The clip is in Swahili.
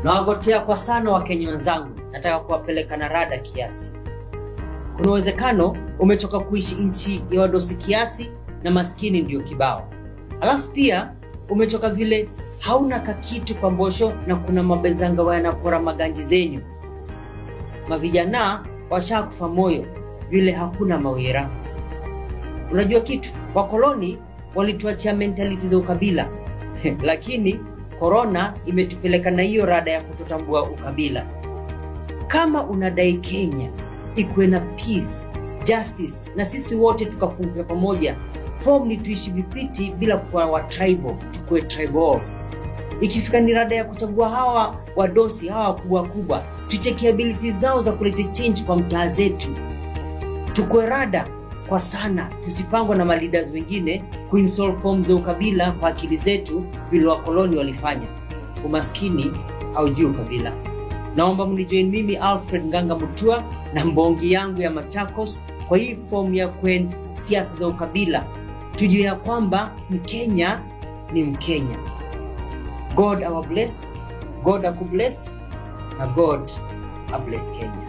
Na wagotea kwa sana Wakenya wenzangu, nataka kuwapeleka na rada kiasi. Kuna uwezekano umechoka kuishi nchi ya wadosi kiasi na maskini ndio kibao. Alafu pia umechoka vile hauna kakitu kwa mbosho na kuna mabezanga wanapora maganji zenyu. Mavijana washakufa moyo vile hakuna mawira. Unajua kitu, wakoloni walituachia mentality za ukabila. Lakini corona imetupeleka na hiyo rada ya kutotambua ukabila. Kama unadai Kenya ikuwe na peace, justice na sisi wote tukafungia pamoja, form ni tuishi vipiti bila kuwa wa tribal, tukue tribal. Ikifika ni rada ya kuchagua hawa wadosi, hawa kubwa, tucheki abilities zao za kuleta change kwa mtaa zetu. Tukue rada kwa sana, tusipangwa na leaders wengine kuinstall forms za ukabila kwa akili zetu vile wakoloni walifanya. Umaskini haujui ukabila. Naomba mnijoin mimi Alfred Nganga Mutua na mbongi yangu ya Machakos kwa hii form ya kwenda siasa za ukabila. Tujue ya kwamba Mkenya ni Mkenya. God our bless, God akubless, na God abless Kenya.